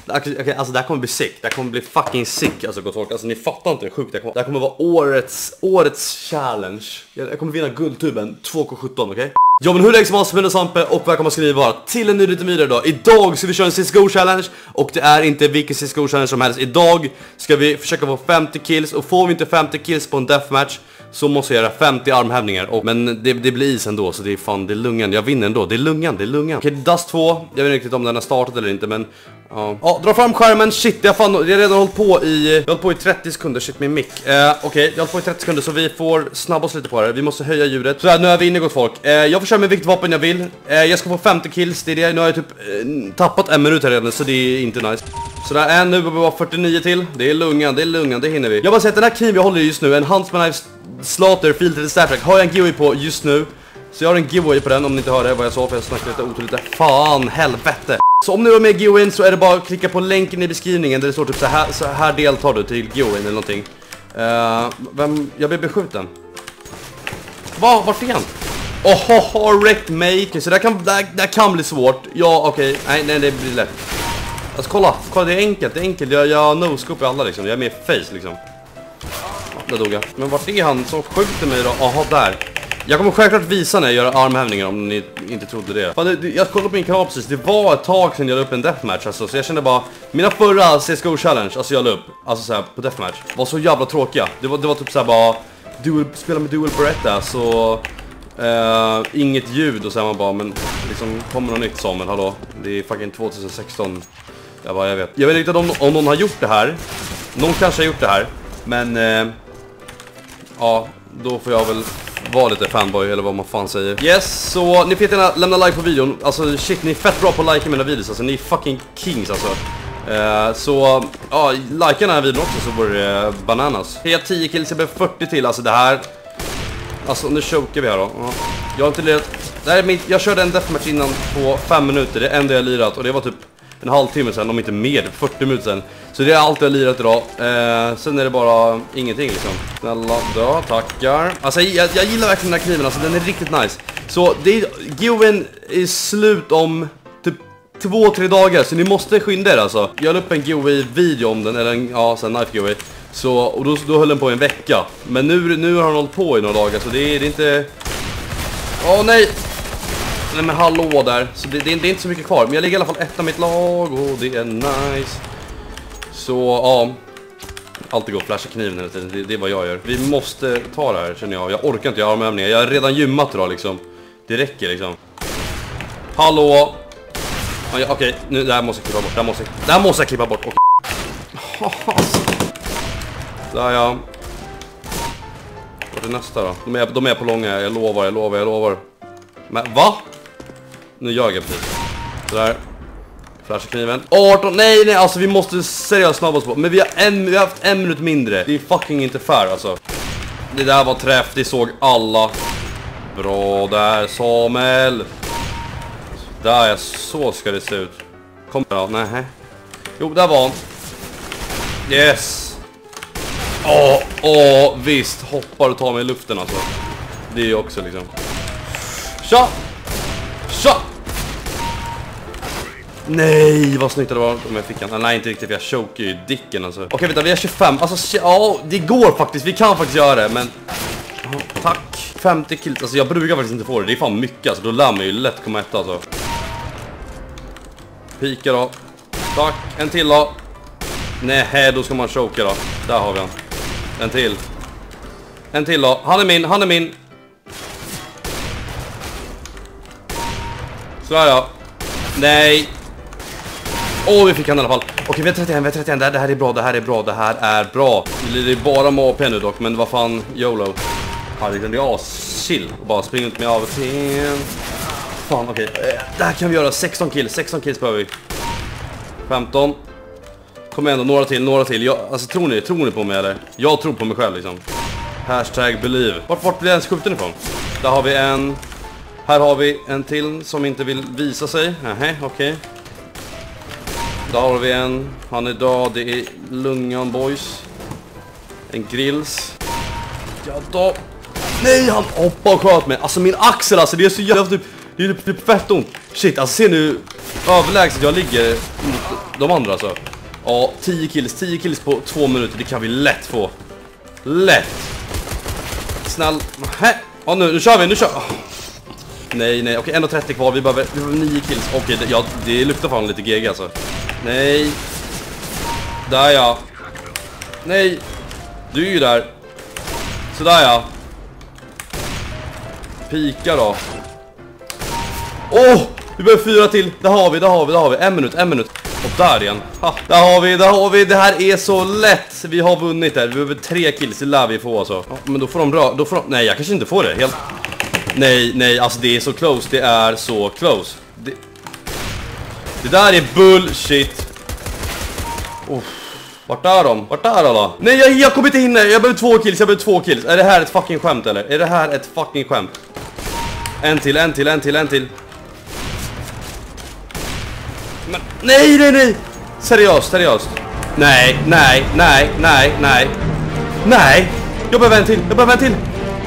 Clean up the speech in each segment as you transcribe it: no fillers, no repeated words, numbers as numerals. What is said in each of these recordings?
Okej, alltså det här kommer bli sick. Det här kommer bli fucking sick. Alltså gott folk, alltså ni fattar inte hur sjukt det här kommer vara årets challenge. Jag kommer vinna guldtuben 2K17, okej? Ja, men hur länge som helst med Sampe och välkomna ska ni vara till en ny lite vidare idag. Idag ska vi köra en CSGO challenge och det är inte vilken CSGO challenge som helst. Idag ska vi försöka få 50 kills och får vi inte 50 kills på en deathmatch så måste jag göra 50 armhävningar. Men det blir is ändå, så det är fan, det är lungan. Jag vinner ändå, det är lungan. Okej, Dust 2, jag vet inte riktigt om den har startat eller inte, men ja, dra fram skärmen, shit, jag har redan hållit på i 30 sekunder, shit min mick. Okej, jag har hållit på i 30 sekunder så vi får snabba oss lite på det. Vi måste höja ljudet. Så här, nu är vi inne gott folk. Jag får köra med vilket vapen jag vill. Jag ska få 50 kills, det är det. Nu har jag typ tappat en minut här redan, så det är inte nice. Så där är nu bara 49 till. Det är lungan, det hinner vi. Jag bara säger att den här kniven jag håller just nu, en Huntsman Knife Slaughter Filtered Star Trek, har jag en giveaway på just nu. Så jag har en giveaway på den om ni inte hörde vad jag sa, för jag snackade lite otroligt. Fan, helvete. Så om ni var med i giveawayn så är det bara att klicka på länken i beskrivningen där det står typ så här deltar du till giveawayn eller någonting. Jag blev beskjuten. Vart är han? Wrecked mate. Så det kan bli svårt. Ja, okej. Nej, det blir lätt. Alltså kolla, det är enkelt. Jag no-scope alla liksom. Jag är med face liksom. Där dog jag. Men vart är han som skjuter mig då? Aha, där. Jag kommer självklart visa när jag gör armhävningar om ni inte trodde det. Fan, jag kollade på min kanal precis. Det var ett tag sedan jag la upp en deathmatch alltså, så jag kände bara mina förra CSGO challenge, alltså jag la upp alltså så här på deathmatch, var så jävla tråkiga. Det var typ så här bara spela med dual Beretta så inget ljud och så här man bara, men liksom kommer något nytt som, men hallå, det är fucking 2016. Jag vet inte om någon har gjort det här. Någon kanske har gjort det här, men ja, då får jag väl vara lite fanboy eller vad man fan säger. Yes, så ni får gärna lämna like på videon. Alltså shit, ni är fett bra på att like mina videos. Alltså ni är fucking kings alltså. Så ja, like den här videon också så vore det bananas. Jag har 10 kills, jag behöver 40 till. Alltså det här, alltså nu chokar vi här då. Jag har inte lirat. Det här är jag körde en deathmatch innan på 5 minuter. Det är enda jag lirat och det var typ en halvtimme sedan, om inte mer, 40 minuter sedan. Så det är allt jag lirat idag. Sen är det bara ingenting liksom. Snälla, då, tackar. Alltså jag gillar verkligen den här kniven, alltså den är riktigt nice. Så det är giveawayn är slut om typ 2-3 dagar, så ni måste skynda er alltså. Jag la upp en giveaway-video om den, eller en knife giveaway. Så, och då höll den på en vecka. Men nu har han hållit på i några dagar, så det är inte... nej! Nej men hallå där, så det är inte så mycket kvar. Men jag ligger i alla fall ett av mitt lag och det är nice. Så ja, alltid gå och flasha kniven hela tiden, det är vad jag gör. Vi måste ta det här känner jag. Jag orkar inte göra armhävningar, jag har redan gymmat idag liksom. Det räcker liksom. Hallå. Okej, nu det här måste jag klippa bort. Det här måste jag klippa bort. Där ja. Vad är det nästa då? De är på långa, jag lovar. Men va? Nu gör jag precis. Sådär. Flasha kniven. 18, nej, alltså vi måste seriöst snabba oss på. Men vi har haft en minut mindre. Det är fucking inte fair alltså. Det där var träff, det såg alla. Bra där, Samuel. Där, ja, så ska det se ut. Kom då, nej. Jo, där var han. Yes. Visst, hoppar och tar mig i luften alltså. Det är ju också liksom. Tja! Nej, vad snyggt det var om jag fick han. Nej, inte riktigt, för jag chokar ju dicken alltså. Okej, vänta, vi har 25. Alltså, ja, det går faktiskt. Vi kan faktiskt göra det, men... tack. 50 kills. Alltså, jag brukar faktiskt inte få det. Det är fan mycket, alltså. Då lär man ju lätt komma ett, alltså. Pika då. Tack. En till då. Nej, då ska man choka då. Där har vi han. En till då. Han är min. Så ja. Nej. Vi fick han i alla fall. Okej, vi har 31. Det här är bra. Det är bara med AP nu dock, men vad fan, YOLO. Ja, det är chill. Bara springa ut med AVP. Fan, okej. Det här kan vi göra. 16 kills behöver vi. 15. Kom igen då, några till. Alltså, tror ni på mig eller? Jag tror på mig själv liksom. #believe. Vart blir ens skjuten ifrån? Där har vi en. Här har vi en till som inte vill visa sig. Okej. Där har vi en. Han är död. Det är lungan boys. En grills. Ja då. Nej, han hoppar och sköt mig. Alltså min axel, alltså det är så jävla typ. Det är typ fett ont. Shit, alltså se nu. överlägset jag ligger mot de andra alltså. Ja, 10 kills på 2 minuter, det kan vi lätt få. Lätt. Snäll. Ja, nu kör vi, Nej, okej, 1:30 kvar, vi behöver 9 kills. Okej, det luktar fan lite GG alltså. Nej. Där ja. Nej. Du är ju där. Sådär ja. Pika då. Vi behöver 4 till. Det har vi. En minut. Och där igen. Där har vi. Det här är så lätt. Vi har vunnit där. Vi behöver 3 kills. Det lär vi få alltså. Ja, men då får de nej, jag kanske inte får det. Helt. Nej, alltså det är så close. Det är så close. Det där är bullshit. Vart är de då? Nej, jag kommer inte hinna. Jag behöver 2 kills. Är det här ett fucking skämt eller? Är det här ett fucking skämt? En till. Men, nej. Seriöst. Nej. Jag behöver en till.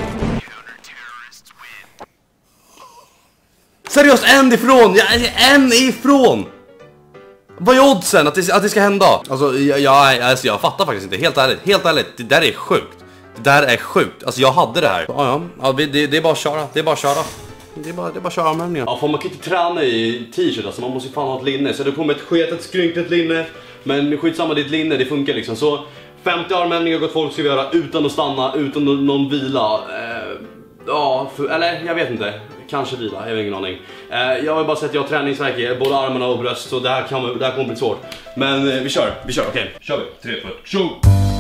Seriöst, en ifrån. Vad är oddsen att det ska hända? Alltså, jag fattar faktiskt inte. Helt ärligt, det där är sjukt. Alltså, jag hade det här. Ja, det är bara att köra. Det är bara att köra armhävningar. Ja, man kan inte träna i t-shirt, alltså man måste ju fan ha ett linne. Så det kommer ett sketet skrynkligt linne. Men skitsamma, ditt linne, det funkar liksom. Så 50 armhävningar gott folk ska vi göra utan att stanna, utan någon vila. Eller jag vet inte. Kanske vila, jag har ingen aning. Jag har bara sett att jag har träningsvärk i både armarna och bröst. Så det här kommer bli svårt. Men vi kör, okej. Kör vi, 3, 4, tjo!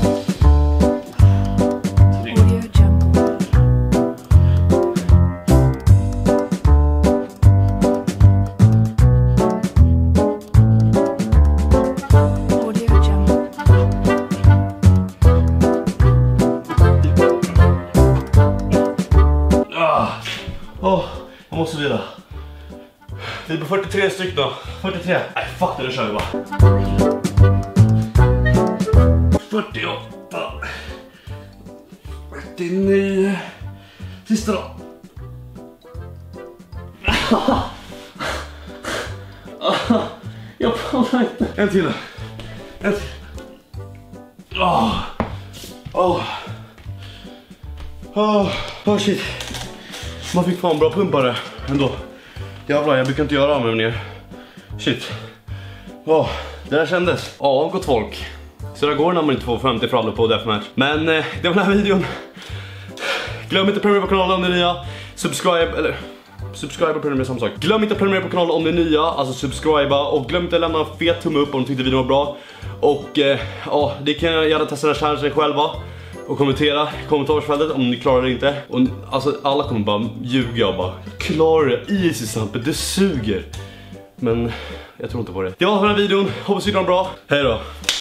Jag måste vila. Vi är på 43 stycken då. 43. Nej, fuck det, nu kör vi bara. 48. 49. Sista då. Jag pallar inte. En till. Shit. Man fick fan bra pumpare ändå. Jävlar, jag brukar inte göra av med mer. Shit. Det där kändes. Ja, gott folk. Så det går när man inte får 50 för alla på Deathmatch. Men det var den här videon. Glöm inte att prenumerera på kanalen om ni är nya. Subscribe och prenumerera, samma sak. Glöm inte att prenumerera på kanalen om ni är nya. Alltså subscriba. Och glöm inte att lämna en fet tumme upp om ni tyckte videon var bra. Och det kan jag gärna testa den här challengen själva. Och kommentera i kommentarsfältet om ni klarar det inte. Och alltså alla kommer bara ljuga och bara klarar det, easy Sampe, det suger. Men jag tror inte på det. Det var den här videon, hoppas ni var bra. Hej då.